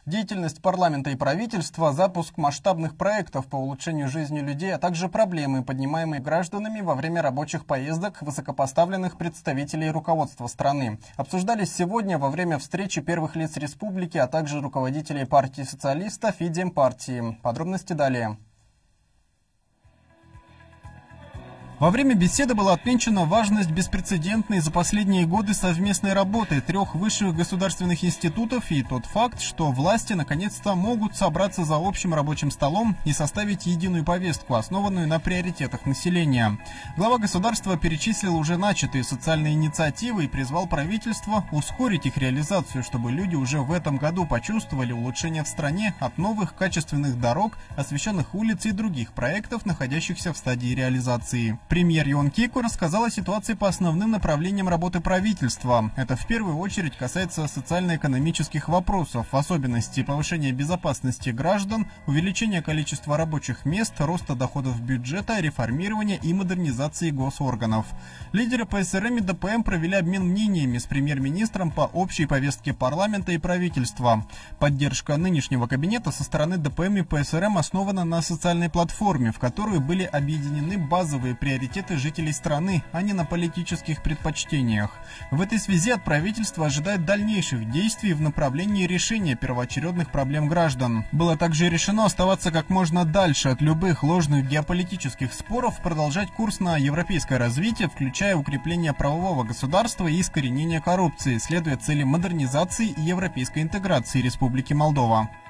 Деятельность парламента и правительства, запуск масштабных проектов по улучшению жизни людей, а также проблемы, поднимаемые гражданами во время рабочих поездок высокопоставленных представителей руководства страны, обсуждались сегодня во время встречи первых лиц республики, а также руководителей партии социалистов и Демпартии. Подробности далее. Во время беседы была отмечена важность беспрецедентной за последние годы совместной работы трех высших государственных институтов и тот факт, что власти наконец-то могут собраться за общим рабочим столом и составить единую повестку, основанную на приоритетах населения. Глава государства перечислил уже начатые социальные инициативы и призвал правительство ускорить их реализацию, чтобы люди уже в этом году почувствовали улучшение в стране от новых качественных дорог, освещенных улиц и других проектов, находящихся в стадии реализации. Премьер Йон Кику рассказал о ситуации по основным направлениям работы правительства. Это в первую очередь касается социально-экономических вопросов, в особенности повышения безопасности граждан, увеличения количества рабочих мест, роста доходов бюджета, реформирования и модернизации госорганов. Лидеры ПСРМ и ДПМ провели обмен мнениями с премьер-министром по общей повестке парламента и правительства. Поддержка нынешнего кабинета со стороны ДПМ и ПСРМ основана на социальной платформе, в которую были объединены базовые приоритеты жителей страны, а не на политических предпочтениях. В этой связи от правительства ожидают дальнейших действий в направлении решения первоочередных проблем граждан. Было также решено оставаться как можно дальше от любых ложных геополитических споров, продолжать курс на европейское развитие, включая укрепление правового государства и искоренение коррупции, следуя цели модернизации и европейской интеграции Республики Молдова.